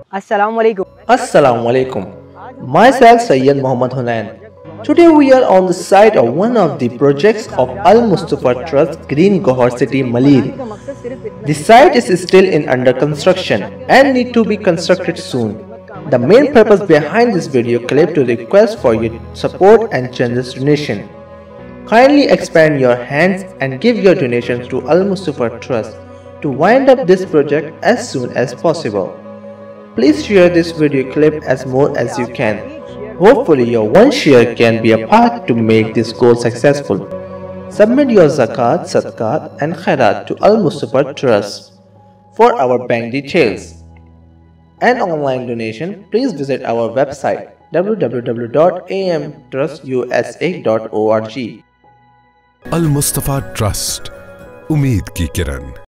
Assalamualaikum. Assalamu alaikum. Myself Sayyid Muhammad Hunain. Today we are on the site of one of the projects of Al Mustafa Trust Green Gohar City Malir. The site is still in under construction and need to be constructed soon. The main purpose behind this video clip to request for your support and generous donation. Kindly expand your hands and give your donations to Al Mustafa Trust to wind up this project as soon as possible. Please share this video clip as more as you can. Hopefully your one share can be a part to make this goal successful. Submit your zakat, sadaqat and khairat to Al Mustafa Trust. For our bank details and online donation, please visit our website www.amtrustusa.org. Al Mustafa Trust, उम्मीद की किरण।